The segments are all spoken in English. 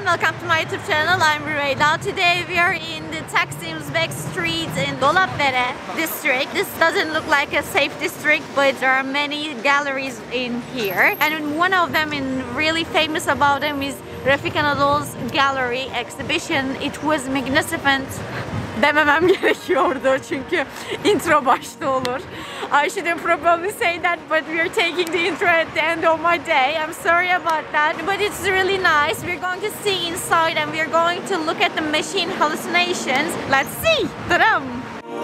welcome to my YouTube channel. I'm Rüveyda. Today we are in the Taksim's back street in Dolapdere district. This doesn't look like a safe district, but there are many galleries in here. And one of them, and really famous about them, is Refik Anadol'S gallery exhibition. It was magnificent. Dememem gerekiyordu çünkü intro başta olur. I shouldn't probably say that, but we're taking the intro at the end of my day. I'm sorry about that, but it's really nice. We're going to see inside and we're going to look at the machine hallucinations. Let's see! Ta-dam!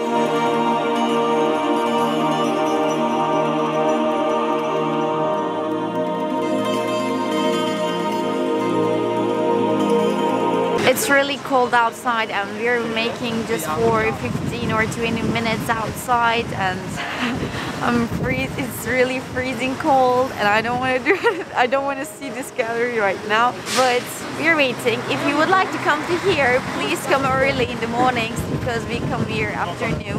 It's really cold outside and we're making just for 15 or 20 minutes outside, and it's really freezing cold and I don't want to do it. I don't want to see this gallery right now, but we're waiting. If you would like to come to here, please come early in the mornings because we come here afternoon.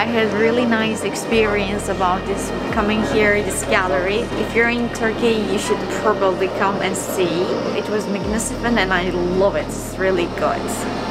I had really nice experience about this coming here, this gallery. If you're in Turkey, you should probably come and see. It was magnificent and I love it. It's really good.